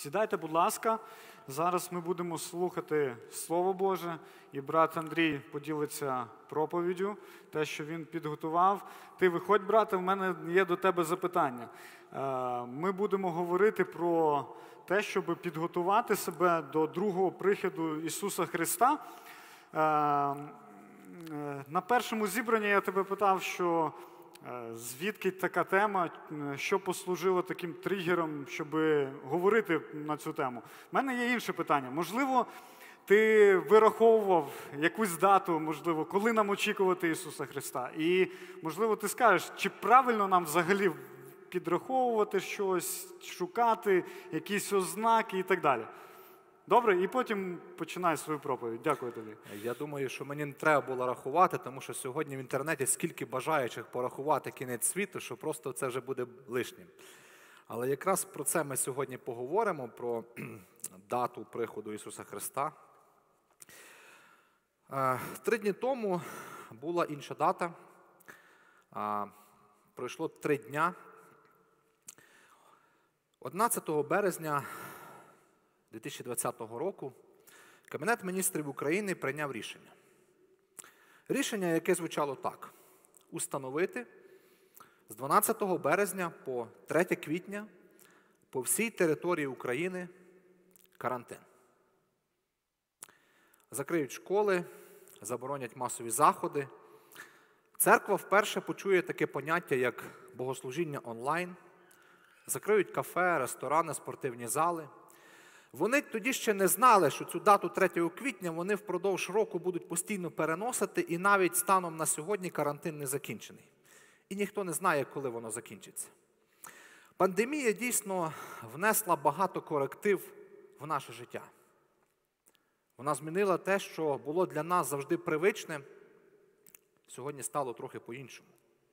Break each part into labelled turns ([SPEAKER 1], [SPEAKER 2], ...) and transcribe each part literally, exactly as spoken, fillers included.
[SPEAKER 1] Сідайте, будь ласка. Зараз ми будемо слухати Слово Боже, і брат Андрій поділиться проповіддю, те, що він підготував. Ти виходь, брате, в мене є до тебе запитання. Ми будемо говорити про те, щоб підготувати себе до другого приходу Ісуса Христа. На першому зібранні я тебе питав, що звідки така тема, що послужило таким тригером, щоб говорити на цю тему. У мене є інше питання. Можливо, ти вираховував якусь дату, можливо, коли нам очікувати Ісуса Христа. І, можливо, ти скажеш, чи правильно нам взагалі підраховувати щось, шукати якісь ознаки і так далі. Добре? І потім починай свою проповідь. Дякую тобі.
[SPEAKER 2] Я думаю, що мені не треба було рахувати, тому що сьогодні в інтернеті скільки бажаючих порахувати кінець світу, що просто це вже буде лишнім. Але якраз про це ми сьогодні поговоримо, про дату приходу Ісуса Христа. Три дні тому була інша дата. Пройшло три дня. одинадцятого березня дві тисячі двадцятого року Кабінет міністрів України прийняв рішення. Рішення, яке звучало так. Установити з дванадцятого березня по третє квітня по всій території України карантин. Закриють школи, заборонять масові заходи. Церква вперше почує таке поняття, як богослужіння онлайн. Закриють кафе, ресторани, спортивні зали. Вони тоді ще не знали, що цю дату третього квітня вони впродовж року будуть постійно переносити, і навіть станом на сьогодні карантин не закінчений. І ніхто не знає, коли воно закінчиться. Пандемія дійсно внесла багато коректив в наше життя. Вона змінила те, що було для нас завжди привичним, сьогодні стало трохи по-іншому.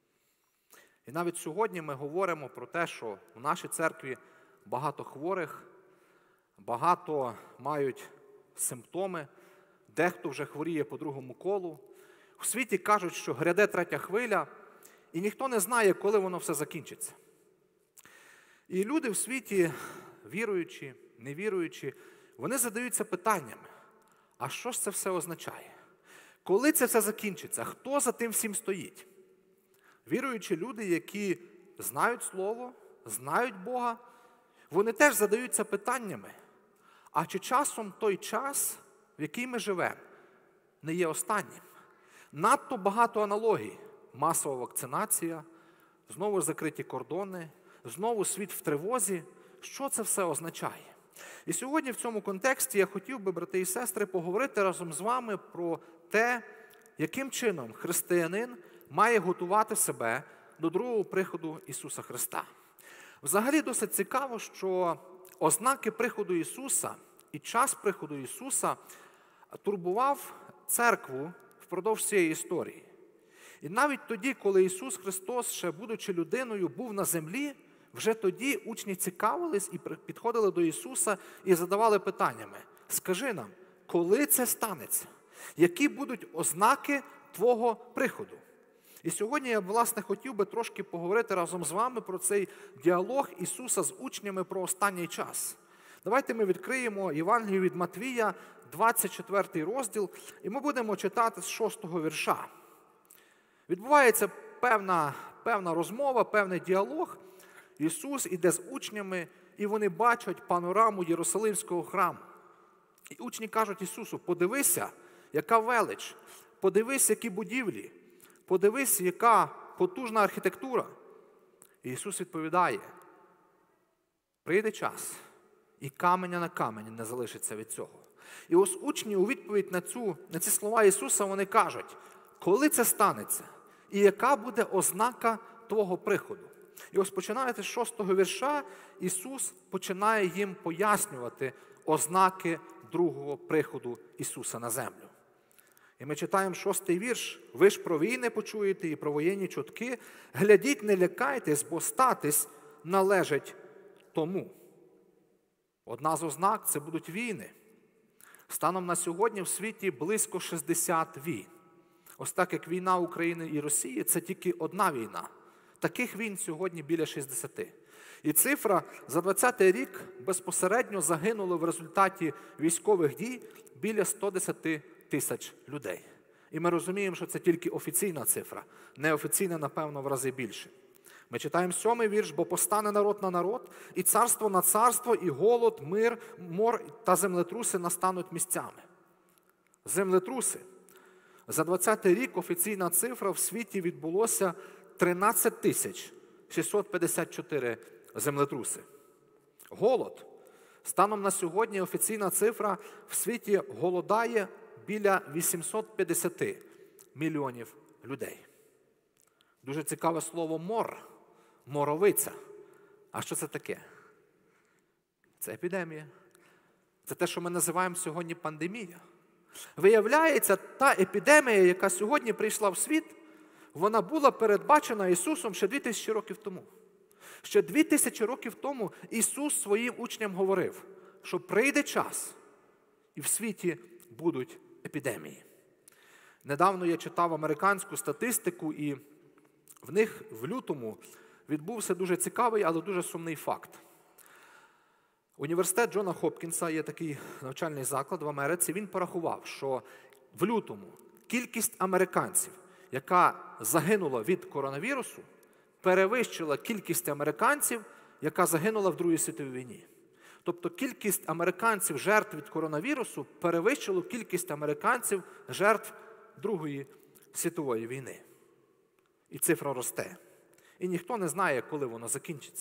[SPEAKER 2] І навіть сьогодні ми говоримо про те, що в нашій церкві багато хворих, багато мають симптоми, дехто вже хворіє по другому колу. У світі кажуть, що гряде третя хвиля, і ніхто не знає, коли воно все закінчиться. І люди в світі, віруючі, невіруючі, вони задаються питаннями, а що ж це все означає? Коли це все закінчиться? Хто за тим всім стоїть? Віруючі люди, які знають Слово, знають Бога, вони теж задаються питаннями, а чи часом той час, в який ми живемо, не є останнім? Надто багато аналогій. Масова вакцинація, знову закриті кордони, знову світ в тривозі. Що це все означає? І сьогодні в цьому контексті я хотів би, брати і сестри, поговорити разом з вами про те, яким чином християнин має готувати себе до другого приходу Ісуса Христа. Взагалі досить цікаво, що ознаки приходу Ісуса і час приходу Ісуса турбував церкву впродовж цієї історії. І навіть тоді, коли Ісус Христос, ще будучи людиною, був на землі, вже тоді учні цікавились і підходили до Ісуса і задавали питаннями. Скажи нам, коли це станеться? Які будуть ознаки Твого приходу? І сьогодні я, власне, хотів би трошки поговорити разом з вами про цей діалог Ісуса з учнями про останній час. Давайте ми відкриємо Євангелію від Матвія, двадцять четвертий розділ, і ми будемо читати з шостого вірша. Відбувається певна, певна розмова, певний діалог. Ісус іде з учнями, і вони бачать панораму Єрусалимського храму. І учні кажуть Ісусу, подивися, яка велич, подивись, які будівлі, подивись, яка потужна архітектура. І Ісус відповідає, прийде час, і каменя на камені не залишиться від цього. І ось учні у відповідь на, цю, на ці слова Ісуса, вони кажуть, коли це станеться, і яка буде ознака Твого приходу. І ось починаючи з шостого вірша, Ісус починає їм пояснювати ознаки другого приходу Ісуса на землю. І ми читаємо шостий вірш. «Ви ж про війни почуєте і про воєнні чутки. Глядіть, не лякайтесь, бо статись належить тому». Одна з ознак – це будуть війни. Станом на сьогодні в світі близько шістдесят війн. Ось так, як війна України і Росії – це тільки одна війна. Таких війн сьогодні біля шістдесяти. І цифра за двадцятий рік безпосередньо загинуло в результаті військових дій біля сто десять тисяч людей. І ми розуміємо, що це тільки офіційна цифра. Неофіційна, напевно, в рази більше. Ми читаємо сьомий вірш, бо постане народ на народ, і царство на царство, і голод, мир, мор та землетруси настануть місцями. Землетруси. За двадцятий рік офіційна цифра в світі відбулося тринадцять тисяч шістсот п'ятдесят чотири землетруси. Голод. Станом на сьогодні офіційна цифра в світі голодає біля вісімсот п'ятдесят мільйонів людей. Дуже цікаве слово «мор», «моровиця». А що це таке? Це епідемія. Це те, що ми називаємо сьогодні пандемія. Виявляється, та епідемія, яка сьогодні прийшла в світ, вона була передбачена Ісусом ще дві тисячі років тому. Ще дві тисячі років тому Ісус своїм учням говорив, що прийде час, і в світі будуть епідемії. Недавно я читав американську статистику, і в них в лютому відбувся дуже цікавий, але дуже сумний факт. Університет Джона Хопкінса, є такий навчальний заклад в Америці, він порахував, що в лютому кількість американців, яка загинула від коронавірусу, перевищила кількість американців, яка загинула в Другій світовій війні. Тобто кількість американців жертв від коронавірусу перевищила кількість американців жертв Другої світової війни. І цифра росте. І ніхто не знає, коли воно закінчиться.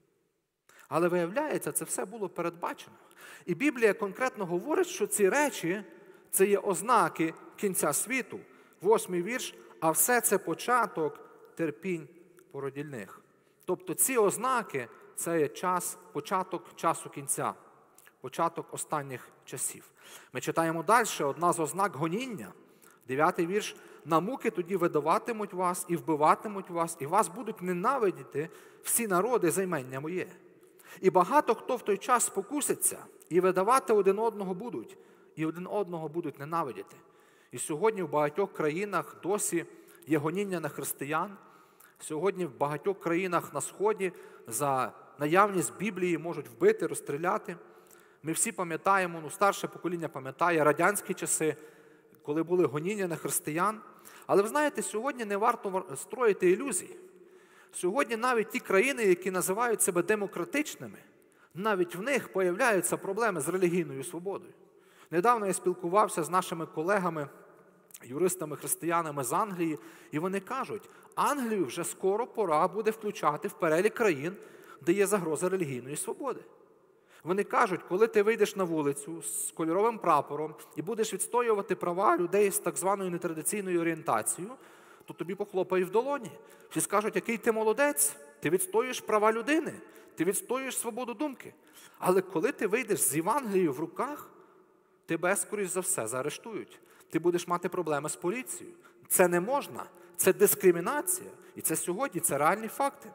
[SPEAKER 2] Але виявляється, це все було передбачено. І Біблія конкретно говорить, що ці речі – це є ознаки кінця світу. Восьмий вірш, а все це початок терпінь породільних. Тобто ці ознаки – це є час, початок часу кінця, початок останніх часів. Ми читаємо далі, одна з ознак гоніння. Дев'ятий вірш, на муки тоді видаватимуть вас і вбиватимуть вас, і вас будуть ненавидіти всі народи за імення моє. І багато хто в той час спокуситься, і видавати один одного будуть, і один одного будуть ненавидіти. І сьогодні в багатьох країнах досі є гоніння на християн. Сьогодні в багатьох країнах на Сході за наявність Біблії можуть вбити, розстріляти. Ми всі пам'ятаємо, ну старше покоління пам'ятає радянські часи, коли були гоніння на християн. Але ви знаєте, сьогодні не варто строїти ілюзії. Сьогодні навіть ті країни, які називають себе демократичними, навіть в них появляються проблеми з релігійною свободою. Недавно я спілкувався з нашими колегами, юристами-християнами з Англії, і вони кажуть, Англію вже скоро пора буде включати в перелік країн, де є загроза релігійної свободи. Вони кажуть, коли ти вийдеш на вулицю з кольоровим прапором і будеш відстоювати права людей з так званою нетрадиційною орієнтацією, то тобі похлопають в долоні. Всі скажуть, який ти молодець, ти відстоюєш права людини, ти відстоюєш свободу думки. Але коли ти вийдеш з Євангелією в руках, тебе, скоріш за все, заарештують. Ти будеш мати проблеми з поліцією. Це не можна, це дискримінація. І це сьогодні, це реальні факти.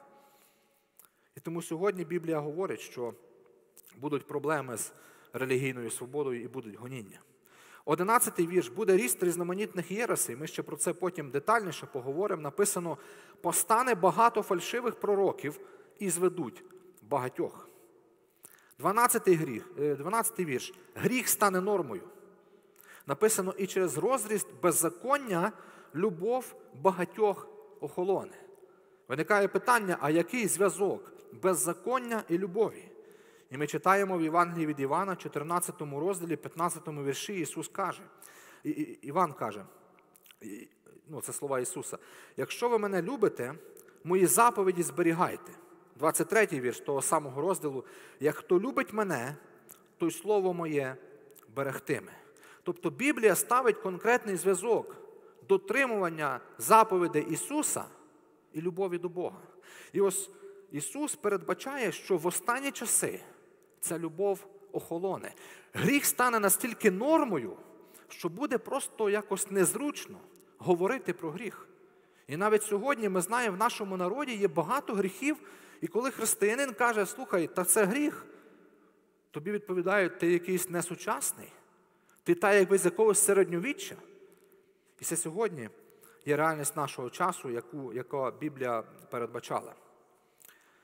[SPEAKER 2] І тому сьогодні Біблія говорить, що будуть проблеми з релігійною свободою і будуть гоніння. Одинадцятий вірш. Буде ріст різноманітних єресей. Ми ще про це потім детальніше поговоримо. Написано, постане багато фальшивих пророків і зведуть багатьох. Дванадцятий гріх, дванадцятий вірш. Гріх стане нормою. Написано, і через розріст беззаконня любов багатьох охолоне. Виникає питання, а який зв'язок беззаконня і любові? І ми читаємо в Євангелії від Івана, чотирнадцятому розділі, п'ятнадцятому вірші, Ісус каже, і, і, Іван каже, і, ну це слова Ісуса, якщо ви мене любите, мої заповіді зберігайте. двадцять третій вірш того самого розділу, як хто любить мене, той слово моє берегтиме. Тобто Біблія ставить конкретний зв'язок дотримування заповідей Ісуса і любові до Бога. І ось Ісус передбачає, що в останні часи ця любов охолоне. Гріх стане настільки нормою, що буде просто якось незручно говорити про гріх. І навіть сьогодні ми знаємо, в нашому народі є багато гріхів, і коли християнин каже, слухай, та це гріх, тобі відповідають, ти якийсь несучасний, ти та якби з якогось середньовіччя. І це сьогодні є реальність нашого часу, яку, яку Біблія передбачала.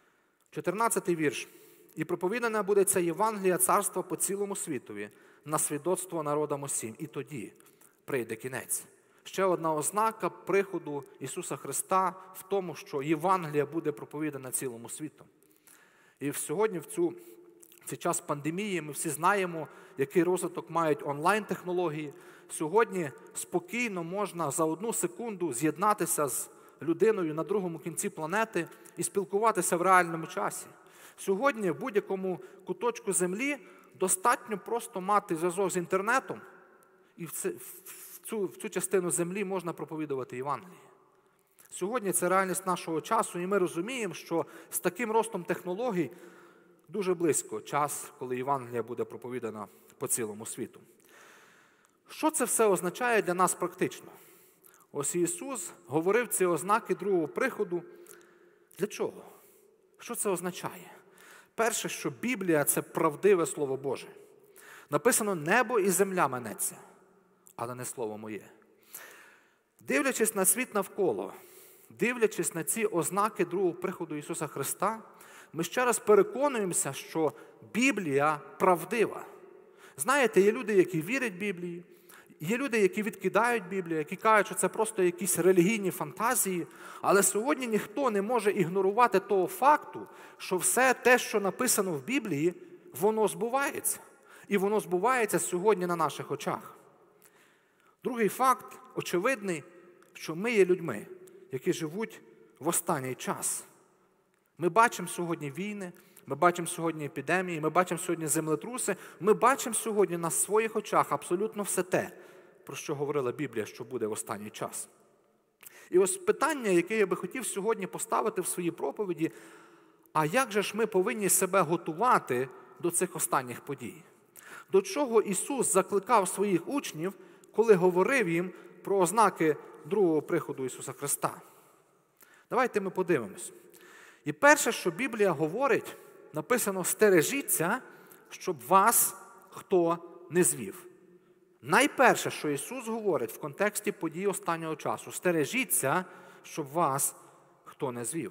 [SPEAKER 2] чотирнадцятий вірш. «І проповідана буде ця Євангелія царства по цілому світові, на свідоцтво народам усім. І тоді прийде кінець». Ще одна ознака приходу Ісуса Христа в тому, що Євангелія буде проповідана цілому світу. І сьогодні, в, цю, в цей час пандемії, ми всі знаємо, який розвиток мають онлайн-технології. Сьогодні спокійно можна за одну секунду з'єднатися з людиною на другому кінці планети і спілкуватися в реальному часі. Сьогодні в будь-якому куточку землі достатньо просто мати зв'язок з інтернетом, і в, це, в, цю, в цю частину землі можна проповідувати Євангеліє. Сьогодні це реальність нашого часу, і ми розуміємо, що з таким ростом технологій дуже близько час, коли Євангелія буде проповідана по цілому світу. Що це все означає для нас практично? Ось Ісус говорив ці ознаки другого приходу. Для чого? Що це означає? Перше, що Біблія – це правдиве Слово Боже. Написано «Небо і земля минеться, але не Слово моє». Дивлячись на світ навколо, дивлячись на ці ознаки другого приходу Ісуса Христа, ми ще раз переконуємося, що Біблія правдива. Знаєте, є люди, які вірять Біблії, є люди, які відкидають Біблію, які кажуть, що це просто якісь релігійні фантазії, але сьогодні ніхто не може ігнорувати того факту, що все те, що написано в Біблії, воно збувається. І воно збувається сьогодні на наших очах. Другий факт, очевидний, що ми є людьми, які живуть в останній час. Ми бачимо сьогодні війни, ми бачимо сьогодні епідемії, ми бачимо сьогодні землетруси, ми бачимо сьогодні на своїх очах абсолютно все те, про що говорила Біблія, що буде в останній час. І ось питання, яке я би хотів сьогодні поставити в своїй проповіді, а як же ж ми повинні себе готувати до цих останніх подій? До чого Ісус закликав своїх учнів, коли говорив їм про ознаки другого приходу Ісуса Христа? Давайте ми подивимось. І перше, що Біблія говорить, написано «стережіться, щоб вас хто не звів». Найперше, що Ісус говорить в контексті подій останнього часу – «стережіться, щоб вас хто не звів».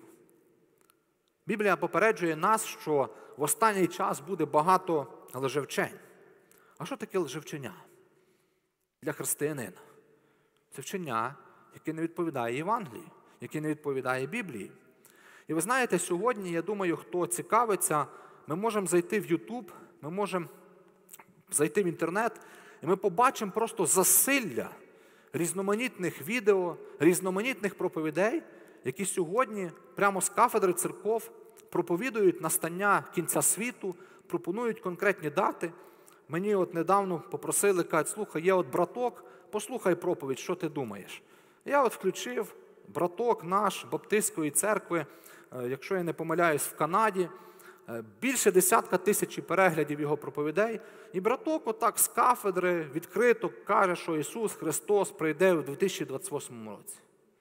[SPEAKER 2] Біблія попереджує нас, що в останній час буде багато лжевчень. А що таке лжевчення для християнина? Це вчення, яке не відповідає Євангелії, яке не відповідає Біблії. І ви знаєте, сьогодні, я думаю, хто цікавиться, ми можемо зайти в Ютуб, ми можемо зайти в інтернет, і ми побачимо просто засилля різноманітних відео, різноманітних проповідей, які сьогодні прямо з кафедри церков проповідують настання кінця світу, пропонують конкретні дати. Мені от недавно попросили, кажуть, слухай, є от браток, послухай проповідь, що ти думаєш? Я от включив браток наш Баптистської церкви, якщо я не помиляюсь, в Канаді, більше десятка тисяч переглядів його проповідей. І браток отак з кафедри відкрито каже, що Ісус Христос прийде у дві тисячі двадцять восьмому році.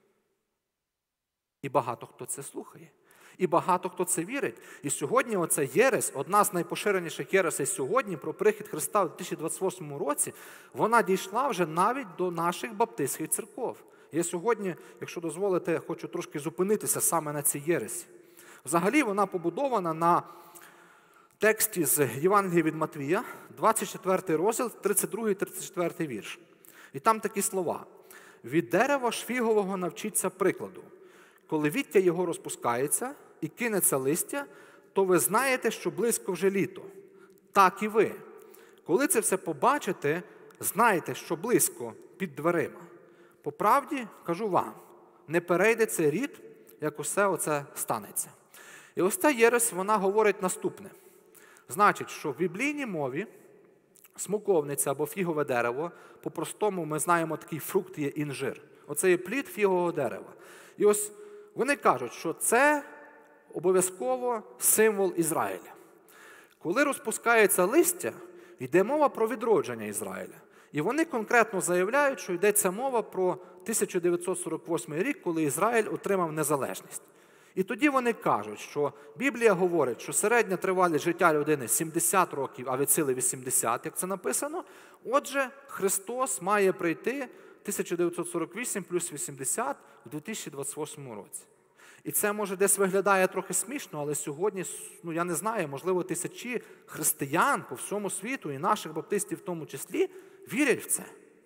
[SPEAKER 2] І багато хто це слухає. І багато хто це вірить. І сьогодні оця єресь, одна з найпоширеніших єресей сьогодні про прихід Христа у дві тисячі двадцять восьмому році, вона дійшла вже навіть до наших баптистських церков. Я сьогодні, якщо дозволите, хочу трошки зупинитися саме на цій єресі. Взагалі вона побудована на тексті з Євангелія від Матвія, двадцять четвертий розділ, тридцять другий тридцять четвертий вірш. І там такі слова. «Від дерева ж фігового навчіться прикладу. Коли віття його розпускається і кинеться листя, то ви знаєте, що близько вже літо. Так і ви. Коли це все побачите, знайте, що близько під дверима. По правді, кажу вам, не перейде цей рід, як усе оце станеться». І ось ця єресь, вона говорить наступне. Значить, що в біблійній мові смоковниця або фігове дерево, по-простому ми знаємо, такий фрукт є інжир. Оце є плід фігового дерева. І ось вони кажуть, що це обов'язково символ Ізраїля. Коли розпускається листя, йде мова про відродження Ізраїля. І вони конкретно заявляють, що йдеться мова про тисяча дев'ятсот сорок восьмий рік, коли Ізраїль отримав незалежність. І тоді вони кажуть, що Біблія говорить, що середня тривалість життя людини сімдесят років, а від сили вісімдесят, як це написано. Отже, Христос має прийти тисяча дев'ятсот сорок вісім плюс вісімдесят у дві тисячі двадцять восьмому році. І це, може, десь виглядає трохи смішно, але сьогодні, ну я не знаю, можливо, тисячі християн по всьому світу, і наших баптистів в тому числі, вірять в це.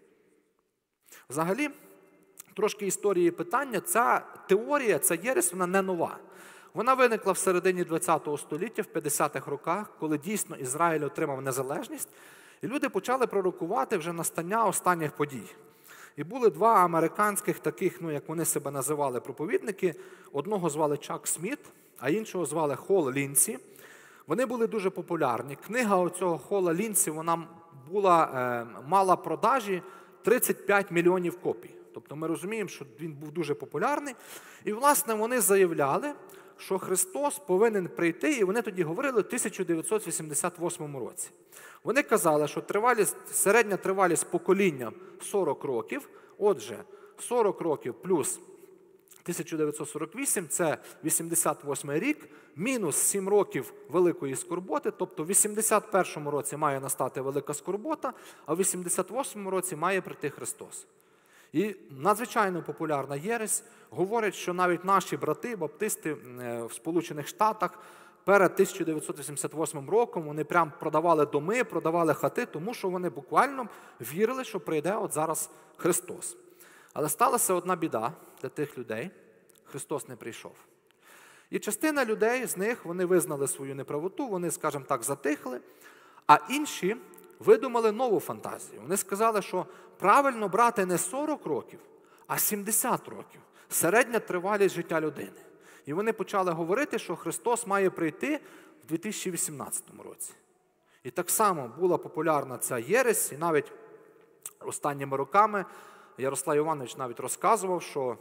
[SPEAKER 2] Взагалі, трошки історії питання, ця теорія, ця єресь, вона не нова. Вона виникла в середині ХХ століття, в п'ятдесятих роках, коли дійсно Ізраїль отримав незалежність, і люди почали пророкувати вже настання останніх подій. І були два американських таких, ну, як вони себе називали, проповідники. Одного звали Чак Сміт, а іншого звали Хол Лінсі. Вони були дуже популярні. Книга оцього Хола Лінсі, вона була, е, мала продажі тридцять п'ять мільйонів копій. Тобто ми розуміємо, що він був дуже популярний. І, власне, вони заявляли, що Христос повинен прийти, і вони тоді говорили в тисяча дев'ятсот вісімдесят восьмому році. Вони казали, що тривалість, середня тривалість покоління сорок років, отже, сорок років плюс тисяча дев'ятсот сорок вісім – це вісімдесят восьмий рік, мінус сім років великої скорботи, тобто в вісімдесят першому році має настати велика скорбота, а в вісімдесят восьмому році має прийти Христос. І надзвичайно популярна єресь говорить, що навіть наші брати, баптисти в Сполучених Штатах перед тисяча дев'ятсот вісімдесят восьмим роком вони прям продавали доми, продавали хати, тому що вони буквально вірили, що прийде от зараз Христос. Але сталася одна біда для тих людей – Христос не прийшов. І частина людей з них, вони визнали свою неправоту, вони, скажімо так, затихли, а інші видумали нову фантазію. Вони сказали, що правильно брати не сорок років, а сімдесят років. Середня тривалість життя людини. І вони почали говорити, що Христос має прийти в дві тисячі вісімнадцятому році. І так само була популярна ця єресь, і навіть останніми роками Ярослав Іванович навіть розказував, що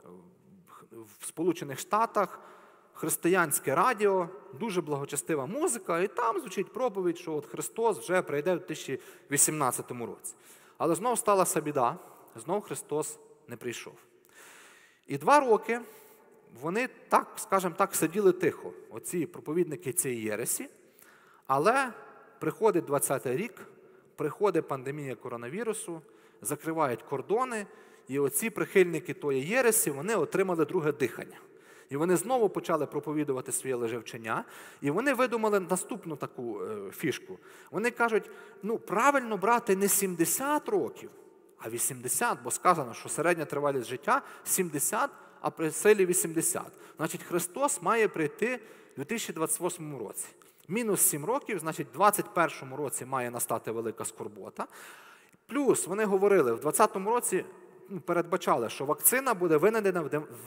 [SPEAKER 2] в Сполучених Штатах християнське радіо, дуже благочестива музика, і там звучить проповідь, що от Христос вже прийде в дві тисячі вісімнадцятому році. Але знов сталася біда, знов Христос не прийшов. І два роки вони так, скажімо так, сиділи тихо, оці проповідники цієї єресі, але приходить двадцятий рік, приходить пандемія коронавірусу, закривають кордони, і оці прихильники тої єресі, вони отримали друге дихання. І вони знову почали проповідувати своє лжевчення, і вони видумали наступну таку е, фішку. Вони кажуть, ну правильно брати не сімдесят років, а вісімдесят, бо сказано, що середня тривалість життя сімдесят, а при силі вісімдесят. Значить, Христос має прийти в дві тисячі двадцять восьмому році. Мінус сім років, значить, в двадцять першому році має настати велика скорбота. Плюс вони говорили, в двадцятому році передбачали, що вакцина буде винайдена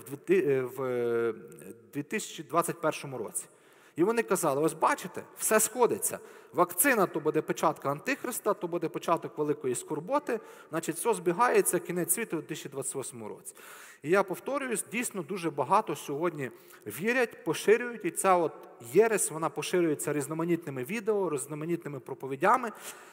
[SPEAKER 2] в дві тисячі двадцять першому році. І вони казали, ось бачите, все сходиться. Вакцина – то буде печатка Антихриста, то буде початок великої скорботи, значить, все збігається, кінець світу в дві тисячі двадцять восьмому році. І я повторююсь, дійсно дуже багато сьогодні вірять, поширюють, і ця от єресь, вона поширюється різноманітними відео, різноманітними проповідями.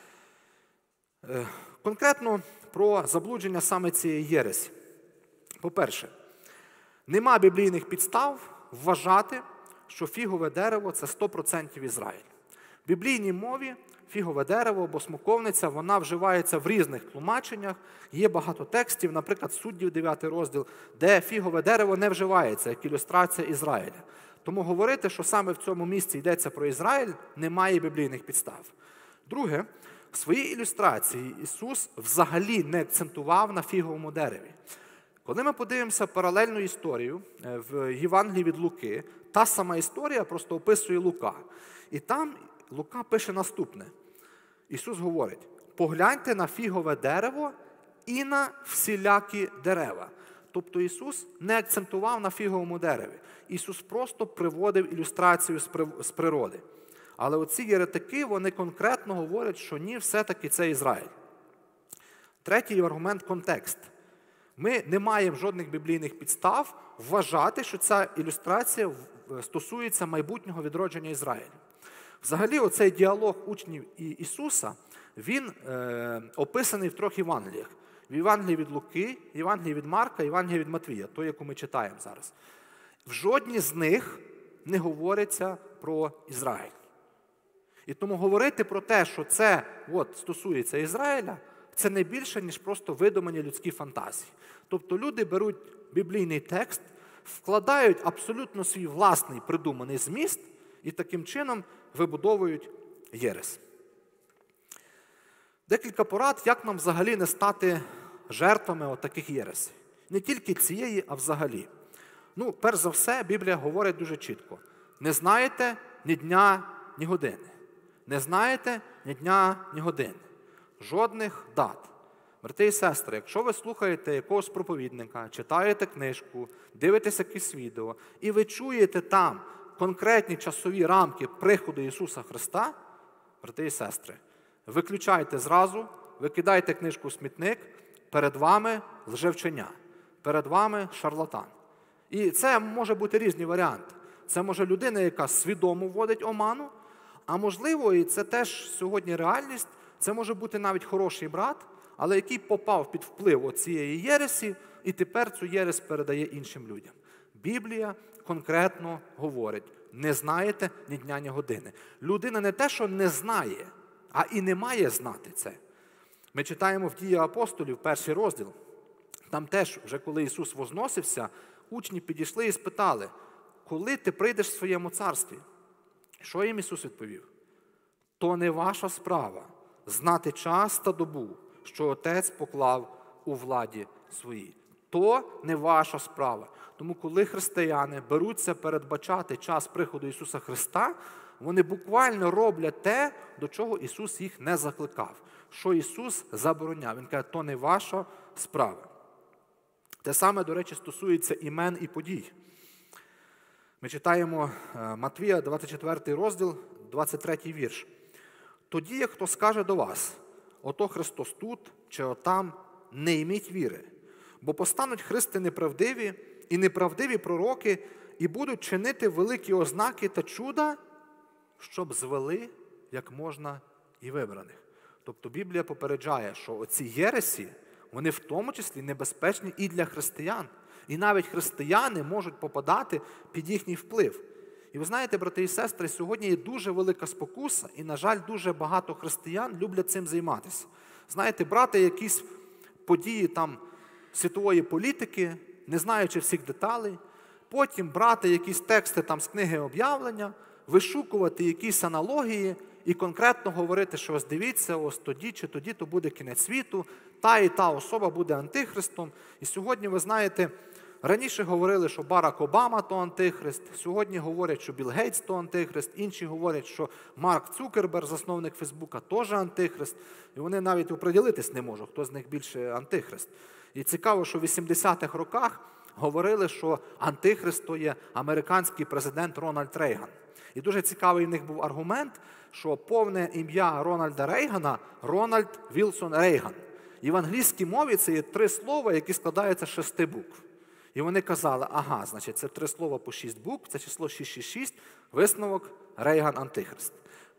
[SPEAKER 2] Конкретно про заблудження саме цієї єресі. По-перше, нема біблійних підстав вважати, що фігове дерево – це сто відсотків Ізраїль. В біблійній мові фігове дерево або смоковниця, вона вживається в різних тлумаченнях. Є багато текстів, наприклад, Суддів, дев'ятий розділ, де фігове дерево не вживається, як ілюстрація Ізраїля. Тому говорити, що саме в цьому місці йдеться про Ізраїль, немає біблійних підстав. Друге, в своїй ілюстрації Ісус взагалі не акцентував на фіговому дереві. Коли ми подивимося паралельну історію в Євангелії від Луки, та сама історія просто описує Лука. І там Лука пише наступне. Ісус говорить, погляньте на фігове дерево і на всілякі дерева. Тобто Ісус не акцентував на фіговому дереві. Ісус просто приводив ілюстрацію з природи. Але оці єретики, вони конкретно говорять, що ні, все-таки це Ізраїль. Третій аргумент – контекст. Ми не маємо жодних біблійних підстав вважати, що ця ілюстрація стосується майбутнього відродження Ізраїлю. Взагалі, оцей діалог учнів і Ісуса, він е, описаний в трьох Євангеліях. В Євангелії від Луки, Євангелії від Марка, Євангелії від Матвія, той, яку ми читаємо зараз. В жодній з них не говориться про Ізраїль. І тому говорити про те, що це от, стосується Ізраїля, це не більше, ніж просто видумані людські фантазії. Тобто люди беруть біблійний текст, вкладають абсолютно свій власний придуманий зміст і таким чином вибудовують єресь. Декілька порад, як нам взагалі не стати жертвами отаких єресей. Не тільки цієї, а взагалі. Ну, перш за все, Біблія говорить дуже чітко. Не знаєте ні дня, ні години. Не знаєте ні дня, ні години. Жодних дат. Брати і сестри, якщо ви слухаєте якогось проповідника, читаєте книжку, дивитесь якісь відео, і ви чуєте там конкретні часові рамки приходу Ісуса Христа, брати і сестри, виключайте зразу, викидайте книжку в смітник, перед вами лжевчення, перед вами шарлатан. І це може бути різні варіанти. Це може людина, яка свідомо вводить оману, а можливо, і це теж сьогодні реальність, це може бути навіть хороший брат, але який попав під вплив цієї єресі, і тепер цю єресь передає іншим людям. Біблія конкретно говорить, не знаєте ні дня, ні години. Людина не те, що не знає, а і не має знати це. Ми читаємо в Дії апостолів, перший розділ. Там теж, вже коли Ісус возносився, учні підійшли і спитали, коли ти прийдеш в своєму царстві? Що їм Ісус відповів? То не ваша справа знати час та добу, що Отець поклав у владі своїй. То не ваша справа. Тому коли християни беруться передбачати час приходу Ісуса Христа, вони буквально роблять те, до чого Ісус їх не закликав. Що Ісус забороняв. Він каже, то не ваша справа. Те саме, до речі, стосується імен і подій. Ми читаємо Матвія, двадцять четвертий розділ, двадцять третій вірш. Тоді, як хто скаже до вас, ото Христос тут чи отам, не йміть віри, бо постануть христи неправдиві і неправдиві пророки, і будуть чинити великі ознаки та чуда, щоб звели, як можна, і вибраних. Тобто Біблія попереджає, що оці єресі, вони в тому числі небезпечні і для християн. І навіть християни можуть попадати під їхній вплив. І ви знаєте, брати і сестри, сьогодні є дуже велика спокуса, і, на жаль, дуже багато християн люблять цим займатися. Знаєте, брати якісь події там світової політики, не знаючи всіх деталей, потім брати якісь тексти там з книги об'явлення, вишукувати якісь аналогії і конкретно говорити, що ось дивіться, ось тоді чи тоді то буде кінець світу, та і та особа буде антихристом. І сьогодні, ви знаєте, раніше говорили, що Барак Обама – то антихрист, сьогодні говорять, що Білл Гейтс – то антихрист, інші говорять, що Марк Цукерберг, засновник Фейсбука, теж антихрист. І вони навіть оприділитись не можуть, хто з них більше антихрист. І цікаво, що в вісімдесятих роках говорили, що антихрист – то є американський президент Рональд Рейган. І дуже цікавий в них був аргумент, що повне ім'я Рональда Рейгана – Рональд Вілсон Рейган. І в англійській мові це є три слова, які складаються з шести букв. І вони казали, ага, значить, це три слова по шість букв, це число шість шість шість, висновок Рейган антихрист.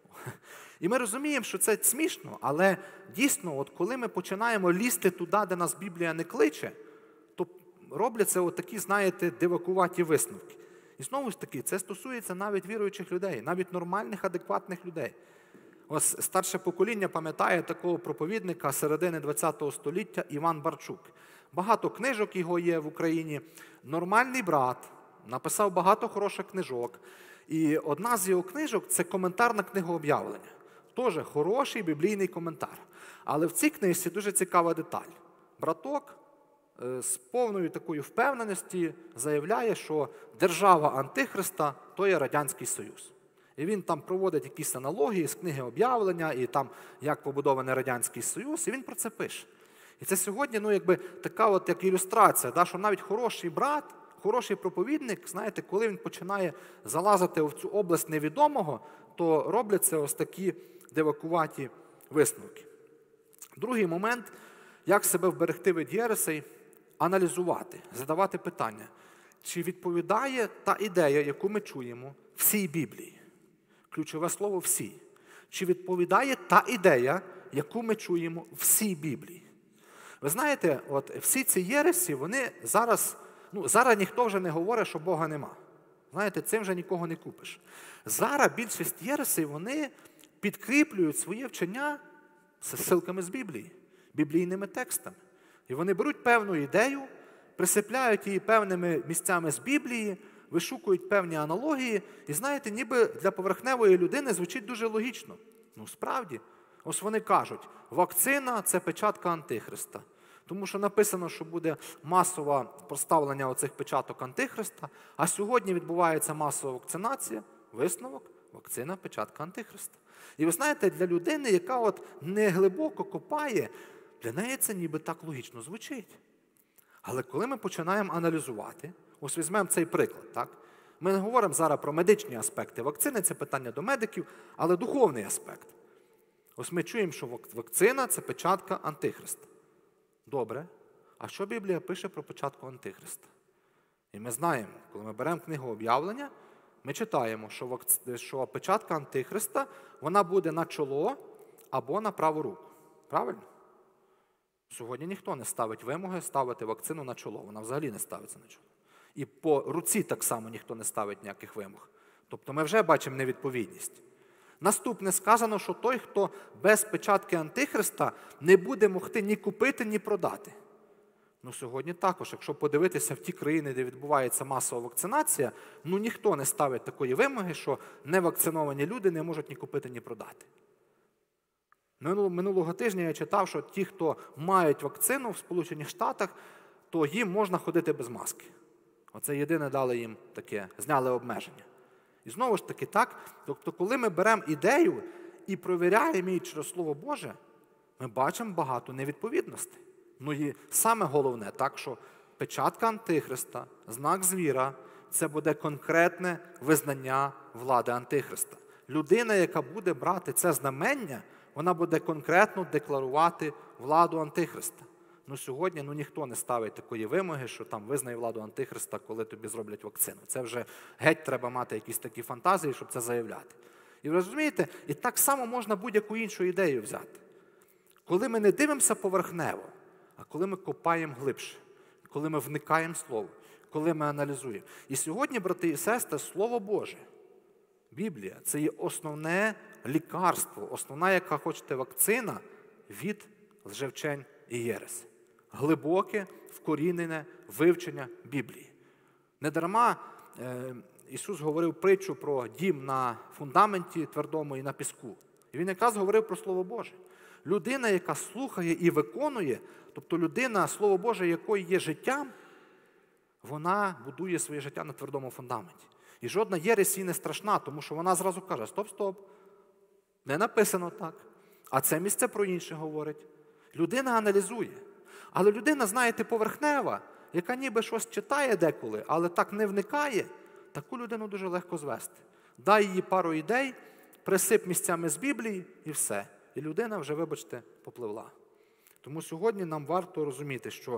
[SPEAKER 2] І ми розуміємо, що це смішно, але дійсно, от коли ми починаємо лізти туди, де нас Біблія не кличе, то робляться от такі, знаєте, дивакуваті висновки. І знову ж таки, це стосується навіть віруючих людей, навіть нормальних, адекватних людей. Ось старше покоління пам'ятає такого проповідника середини ХХ століття Іван Барчук. Багато книжок його є в Україні. Нормальний брат, написав багато хороших книжок. І одна з його книжок – це коментар на книгу об'явлення. Теж хороший біблійний коментар. Але в цій книжці дуже цікава деталь. Браток з повною такою впевненості заявляє, що держава Антихриста – то є Радянський Союз. І він там проводить якісь аналогії з книги об'явлення, і там, як побудований Радянський Союз, і він про це пише. І це сьогодні, ну, якби така от як ілюстрація, да, що навіть хороший брат, хороший проповідник, знаєте, коли він починає залазити в цю область невідомого, то робляться ось такі дивакуваті висновки. Другий момент, як себе вберегти від єресей, аналізувати, задавати питання, чи відповідає та ідея, яку ми чуємо, всій Біблії? Ключове слово «всій». Чи відповідає та ідея, яку ми чуємо всій Біблії? Ви знаєте, от всі ці єресі, вони зараз, ну, зараз ніхто вже не говорить, що Бога нема. Знаєте, цим вже нікого не купиш. Зараз більшість єресей, вони підкріплюють своє вчення з ссилками з Біблії, біблійними текстами. І вони беруть певну ідею, присипляють її певними місцями з Біблії, вишукують певні аналогії, і знаєте, ніби для поверхневої людини звучить дуже логічно. Ну, справді, ось вони кажуть, вакцина – це печатка Антихриста. Тому що написано, що буде масове поставлення оцих печаток Антихриста, а сьогодні відбувається масова вакцинація, висновок, вакцина – печатка Антихриста. І ви знаєте, для людини, яка от не глибоко копає, для неї це ніби так логічно звучить. Але коли ми починаємо аналізувати, ось візьмемо цей приклад, так? Ми не говоримо зараз про медичні аспекти вакцини, це питання до медиків, але духовний аспект. Ось ми чуємо, що вакцина – це печатка Антихриста. Добре. А що Біблія пише про печатку Антихриста? І ми знаємо, коли ми беремо книгу об'явлення, ми читаємо, що, вакци... що печатка Антихриста, вона буде на чоло або на праву руку. Правильно? Сьогодні ніхто не ставить вимоги ставити вакцину на чоло. Вона взагалі не ставиться на чоло. І по руці так само ніхто не ставить ніяких вимог. Тобто ми вже бачимо невідповідність. Наступне сказано, що той, хто без печатки Антихриста, не буде могти ні купити, ні продати. Ну сьогодні також, якщо подивитися в ті країни, де відбувається масова вакцинація, ну ніхто не ставить такої вимоги, що невакциновані люди не можуть ні купити, ні продати. Минулого тижня я читав, що ті, хто мають вакцину в Сполучених Штатах, то їм можна ходити без маски. Оце єдине дали їм таке, зняли обмеження. І знову ж таки так, тобто коли ми беремо ідею і провіряємо її через Слово Боже, ми бачимо багато невідповідностей. Ну і саме головне, так, що печатка Антихриста, знак звіра, це буде конкретне визнання влади Антихриста. Людина, яка буде брати це знамення, вона буде конкретно декларувати владу Антихриста. Ну сьогодні ну, ніхто не ставить такої вимоги, що там визнає владу Антихриста, коли тобі зроблять вакцину. Це вже геть треба мати якісь такі фантазії, щоб це заявляти. І ви розумієте, і так само можна будь-яку іншу ідею взяти. Коли ми не дивимося поверхнево, а коли ми копаємо глибше, коли ми вникаємо в Слово, коли ми аналізуємо. І сьогодні, брати і сестри, Слово Боже, Біблія – це є основне лікарство, основна, яка хочете, вакцина від лжевчень і єресі. Глибоке, вкорінене вивчення Біблії. Недарма е, Ісус говорив притчу про дім на фундаменті твердому і на піску. І Він якраз говорив про Слово Боже. Людина, яка слухає і виконує, тобто людина, Слово Боже, якої є життям, вона будує своє життя на твердому фундаменті. І жодна єресь їй не страшна, тому що вона зразу каже, стоп-стоп, не написано так, а це місце про інше говорить. Людина аналізує. Але людина, знаєте, поверхнева, яка ніби щось читає деколи, але так не вникає, таку людину дуже легко звести. Дай їй пару ідей, присип місцями з Біблії і все. І людина вже, вибачте, попливла. Тому сьогодні нам варто розуміти, що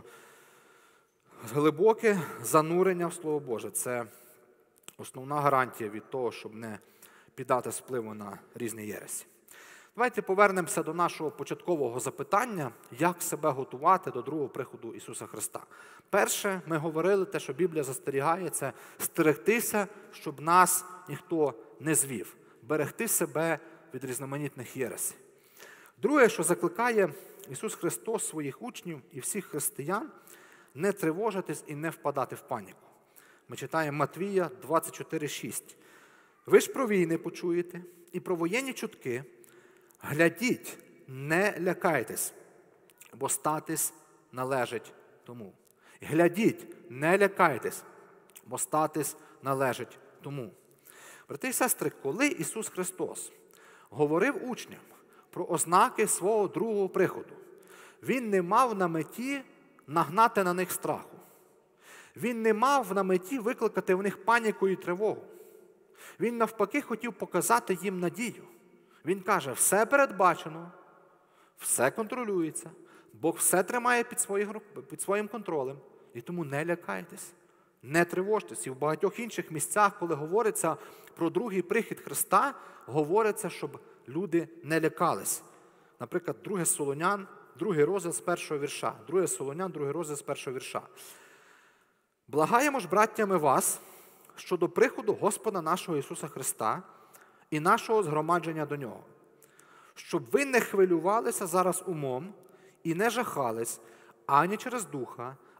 [SPEAKER 2] глибоке занурення в Слово Боже – це основна гарантія від того, щоб не піддати впливу на різні єресі. Давайте повернемося до нашого початкового запитання, як себе готувати до другого приходу Ісуса Христа. Перше, ми говорили те, що Біблія застерігає, це стерегтися, щоб нас ніхто не звів, берегти себе від різноманітних єресей. Друге, що закликає Ісус Христос своїх учнів і всіх християн, не тривожитись і не впадати в паніку. Ми читаємо Матвія двадцять чотири шість. «Ви ж про війни почуєте і про воєнні чутки. Глядіть, не лякайтесь, бо статись належить тому». Глядіть, не лякайтесь, бо статись належить тому. Брати і сестри, коли Ісус Христос говорив учням про ознаки свого другого приходу, Він не мав на меті нагнати на них страху. Він не мав на меті викликати в них паніку і тривогу. Він навпаки хотів показати їм надію. Він каже, все передбачено, все контролюється, Бог все тримає під, своїх, під своїм контролем. І тому не лякайтесь, не тривожтесь. І в багатьох інших місцях, коли говориться про другий прихід Христа, говориться, щоб люди не лякались. Наприклад, друге Солонян, другий розділ з першого вірша. друге Солонян, другий розділ з першого вірша. «Благаємо ж, браттями, вас, щодо приходу Господа нашого Ісуса Христа і нашого згромадження до Нього, щоб ви не хвилювалися зараз умом і не жахались ані через духа,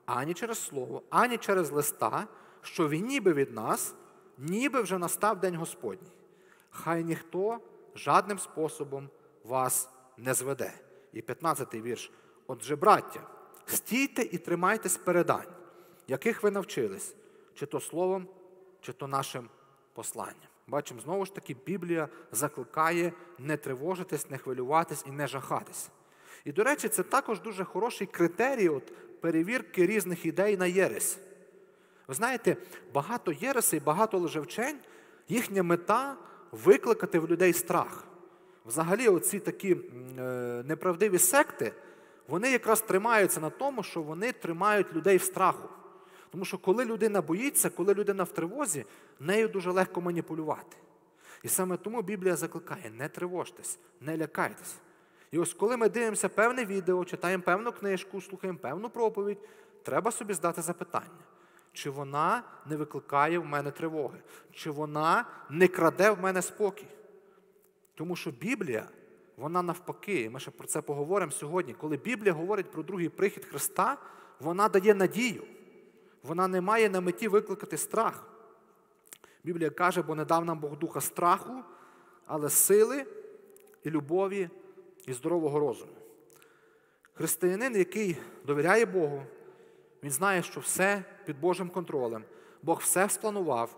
[SPEAKER 2] ані через слово, ані через листа, що він ніби від нас, ніби вже настав день Господній. Хай ніхто жадним способом вас не зведе. І п'ятнадцятий вірш. Отже, браття, стійте і тримайтесь передань, яких ви навчились, чи то словом, чи то нашим посланням. Бачимо, знову ж таки, Біблія закликає не тривожитись, не хвилюватись і не жахатись. І, до речі, це також дуже хороший критерій от, перевірки різних ідей на єресь. Ви знаєте, багато єресей, багато лжевчень, їхня мета – викликати в людей страх. Взагалі, оці такі е, неправдиві секти, вони якраз тримаються на тому, що вони тримають людей в страху. Тому що коли людина боїться, коли людина в тривозі, нею дуже легко маніпулювати. І саме тому Біблія закликає: не тривожтесь, не лякайтесь. І ось коли ми дивимося певне відео, читаємо певну книжку, слухаємо певну проповідь, треба собі здати запитання, чи вона не викликає в мене тривоги, чи вона не краде в мене спокій. Тому що Біблія, вона навпаки, і ми ще про це поговоримо сьогодні, коли Біблія говорить про другий прихід Христа, вона дає надію. Вона не має на меті викликати страх. Біблія каже: бо не дав нам Бог духа страху, але сили і любові і здорового розуму. Християнин, який довіряє Богу, він знає, що все під Божим контролем. Бог все спланував,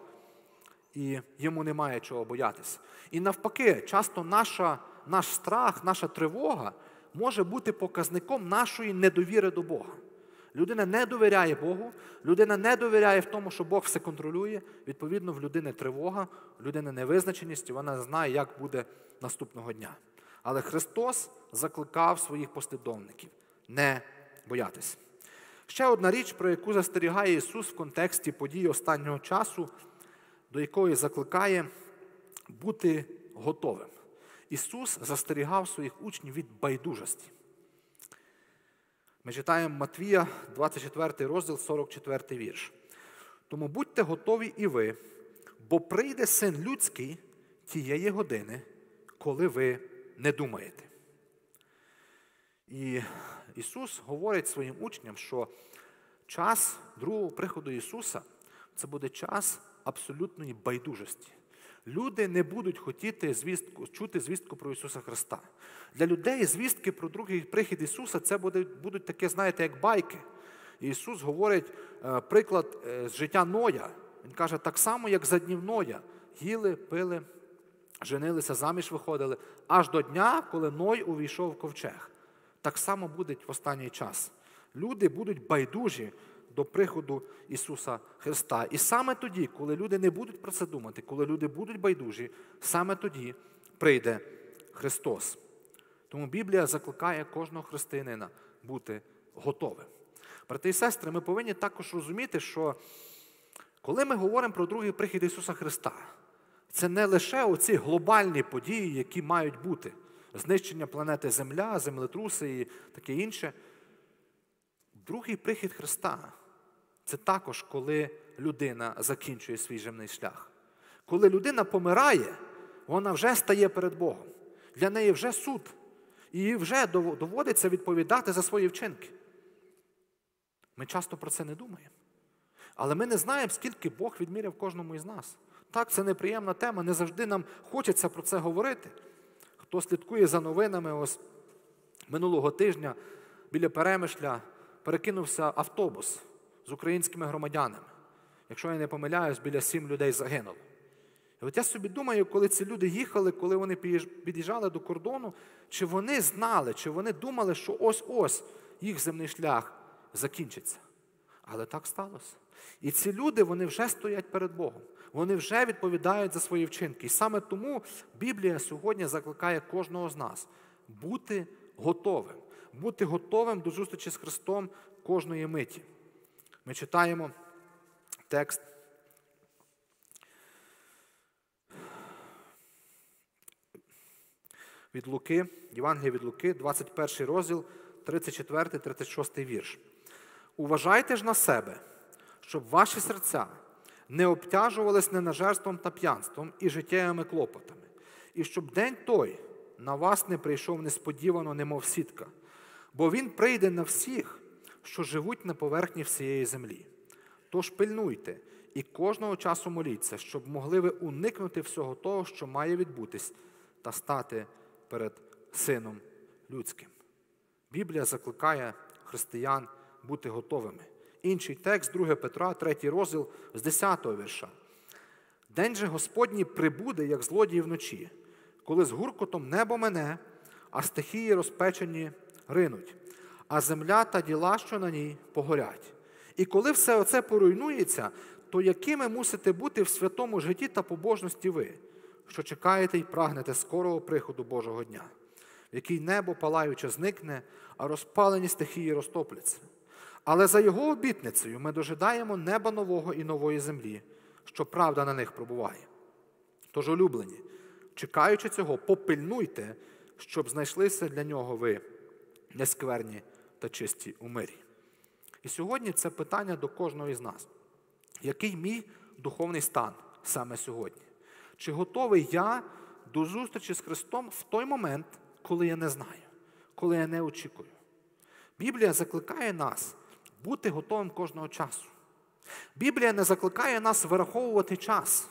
[SPEAKER 2] і йому немає чого боятися. І навпаки, часто наша, наш страх, наша тривога може бути показником нашої недовіри до Бога. Людина не довіряє Богу, людина не довіряє в тому, що Бог все контролює. Відповідно, в людини тривога, в людини невизначеність, і вона знає, як буде наступного дня. Але Христос закликав своїх послідовників не боятися. Ще одна річ, про яку застерігає Ісус в контексті подій останнього часу, до якої закликає бути готовим. Ісус застерігав своїх учнів від байдужості. Ми читаємо Матвія, двадцять четвертий розділ, сорок четвертий вірш. «Тому будьте готові і ви, бо прийде Син Людський тієї години, коли ви не думаєте». І Ісус говорить своїм учням, що час другого приходу Ісуса – це буде час абсолютної байдужості. Люди не будуть хотіти звістку, чути звістку про Ісуса Христа. Для людей звістки про другий прихід Ісуса – це будуть, будуть таке, знаєте, як байки. І Ісус говорить е, приклад е, з життя Ноя. Він каже, так само, як за днів Ноя. Їли, пили, женилися, заміж виходили, аж до дня, коли Ной увійшов в ковчег. Так само буде в останній час. Люди будуть байдужі до приходу Ісуса Христа. І саме тоді, коли люди не будуть про це думати, коли люди будуть байдужі, саме тоді прийде Христос. Тому Біблія закликає кожного християнина бути готовим. Брати і сестри, ми повинні також розуміти, що коли ми говоримо про другий прихід Ісуса Христа, це не лише оці глобальні події, які мають бути. Знищення планети Земля, землетруси і таке інше. Другий прихід Христа – це також, коли людина закінчує свій земний шлях. Коли людина помирає, вона вже стає перед Богом. Для неї вже суд. І їй вже доводиться відповідати за свої вчинки. Ми часто про це не думаємо. Але ми не знаємо, скільки Бог відміряв кожному із нас. Так, це неприємна тема, не завжди нам хочеться про це говорити. Хто слідкує за новинами, ось минулого тижня біля Перемишля перекинувся автобус з українськими громадянами. Якщо я не помиляюсь, біля сім людей загинуло. І от я собі думаю, коли ці люди їхали, коли вони під'їжджали до кордону, чи вони знали, чи вони думали, що ось-ось їх земний шлях закінчиться. Але так сталося. І ці люди, вони вже стоять перед Богом. Вони вже відповідають за свої вчинки. І саме тому Біблія сьогодні закликає кожного з нас бути готовим. Бути готовим до зустрічі з Христом кожної миті. Ми читаємо текст від Луки, Євангелія від Луки, двадцять перший розділ, тридцять четвертий тридцять шостий вірш. «Уважайте ж на себе, щоб ваші серця не обтяжувались ненажерством та п'янством і життєвими клопотами, і щоб день той на вас не прийшов несподівано, немов сітка. Бо він прийде на всіх, що живуть на поверхні всієї землі. Тож пильнуйте і кожного часу моліться, щоб могли ви уникнути всього того, що має відбутись, та стати перед Сином Людським. Біблія закликає християн бути готовими. Інший текст, друге Петра, третій розділ, з десятого вірша. «День же Господній прибуде, як злодій вночі, коли з гуркотом небо мене, а стихії розпечені ринуть, а земля та діла, що на ній, погорять. І коли все оце поруйнується, то якими мусите бути в святому житті та побожності ви, що чекаєте й прагнете скорого приходу Божого дня, в який небо палаюче зникне, а розпалені стихії розтопляться. Але за його обітницею ми дожидаємо неба нового і нової землі, що правда на них пробуває. Тож, улюблені, чекаючи цього, попильнуйте, щоб знайшлися для нього ви нескверні та чисті у мирі». І сьогодні це питання до кожного із нас. Який мій духовний стан саме сьогодні? Чи готовий я до зустрічі з Христом в той момент, коли я не знаю, коли я не очікую? Біблія закликає нас бути готовим кожного часу. Біблія не закликає нас вираховувати час.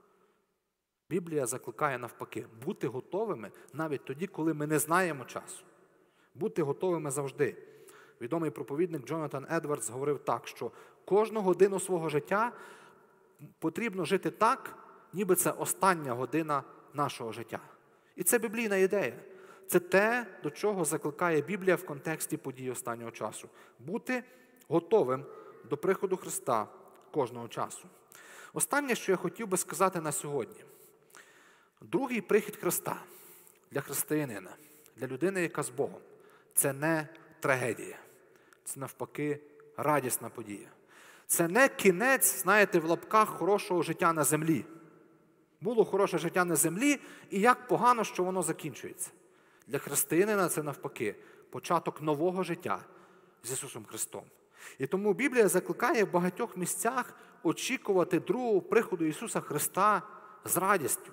[SPEAKER 2] Біблія закликає навпаки бути готовими навіть тоді, коли ми не знаємо часу. Бути готовими завжди. Відомий проповідник Джонатан Едвардс говорив так, що кожну годину свого життя потрібно жити так, ніби це остання година нашого життя. І це біблійна ідея. Це те, до чого закликає Біблія в контексті подій останнього часу. Бути готовим до приходу Христа кожного часу. Останнє, що я хотів би сказати на сьогодні. Другий прихід Христа для християнина, для людини, яка з Богом, це не трагедія. Це навпаки радісна подія. Це не кінець, знаєте, в лапках хорошого життя на землі. Було хороше життя на землі, і як погано, що воно закінчується. Для християнина це навпаки початок нового життя з Ісусом Христом. І тому Біблія закликає в багатьох місцях очікувати другого приходу Ісуса Христа з радістю.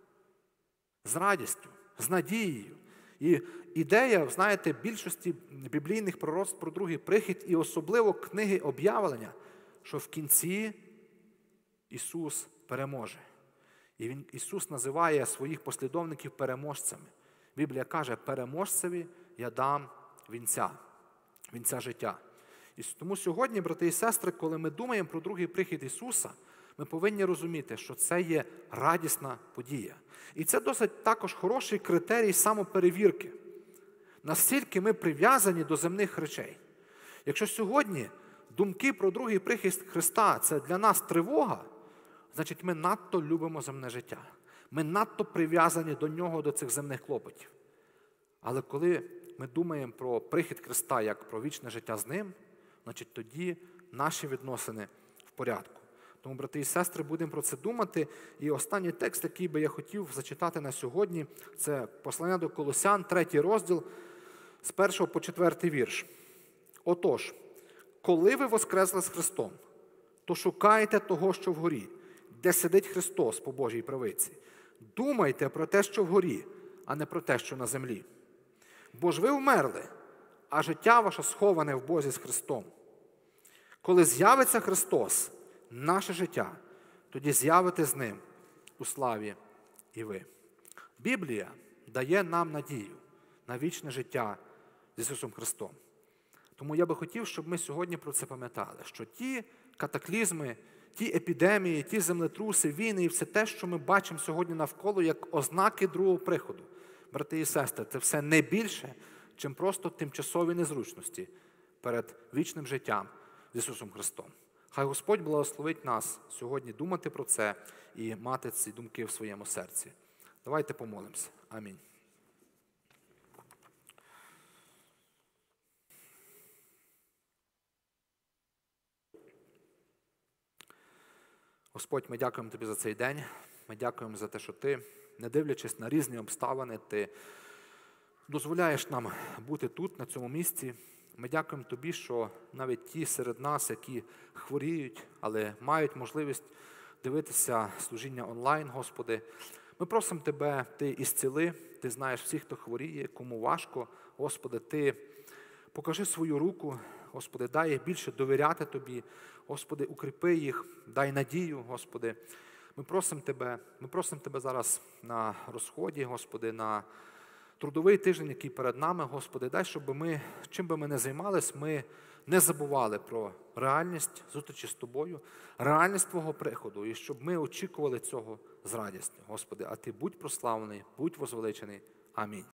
[SPEAKER 2] З радістю, з надією. І ідея, знаєте, більшості біблійних пророцтв про другий прихід і особливо книги об'явлення, що в кінці Ісус переможе. І він, Ісус називає своїх послідовників переможцями. Біблія каже, переможцеві я дам вінця, вінця життя. І тому сьогодні, брати і сестри, коли ми думаємо про другий прихід Ісуса, ми повинні розуміти, що це є радісна подія. І це досить також хороший критерій самоперевірки. Настільки ми прив'язані до земних речей. Якщо сьогодні думки про другий прихід Христа – це для нас тривога, значить ми надто любимо земне життя. Ми надто прив'язані до нього, до цих земних клопотів. Але коли ми думаємо про прихід Христа як про вічне життя з Ним, значить тоді наші відносини в порядку. Тому, брати і сестри, будемо про це думати. І останній текст, який би я хотів зачитати на сьогодні, це послання до Колосян, третій розділ, з першого по четвертий вірш. «Отож, коли ви воскресли з Христом, то шукайте того, що вгорі, де сидить Христос по Божій правиці. Думайте про те, що вгорі, а не про те, що на землі. Бо ж ви вмерли, а життя ваше сховане в Бозі з Христом. Коли з'явиться Христос, наше життя, тоді з'явите з Ним у славі і ви». Біблія дає нам надію на вічне життя з Ісусом Христом. Тому я би хотів, щоб ми сьогодні про це пам'ятали, що ті катаклізми, ті епідемії, ті землетруси, війни і все те, що ми бачимо сьогодні навколо, як ознаки другого приходу. Брати і сестри, це все не більше, чим просто тимчасові незручності перед вічним життям з Ісусом Христом. Хай Господь благословить нас сьогодні думати про це і мати ці думки в своєму серці. Давайте помолимося. Амінь. Господь, ми дякуємо Тобі за цей день. Ми дякуємо за те, що Ти, не дивлячись на різні обставини, Ти дозволяєш нам бути тут, на цьому місці. Ми дякуємо Тобі, що навіть ті серед нас, які хворіють, але мають можливість дивитися служіння онлайн, Господи, ми просимо Тебе, Ти ісціли, Ти знаєш всіх, хто хворіє, кому важко. Господи, Ти покажи свою руку, Господи, дай їх більше довіряти Тобі. Господи, укріпи їх, дай надію, Господи. Ми просимо Тебе, ми просимо Тебе зараз на розході, Господи, на трудовий тиждень, який перед нами, Господи, дай, щоб ми, чим би ми не займались, ми не забували про реальність зустрічі з Тобою, реальність Твого приходу, і щоб ми очікували цього з радістю, Господи. А Ти будь прославлений, будь возвеличений. Амінь.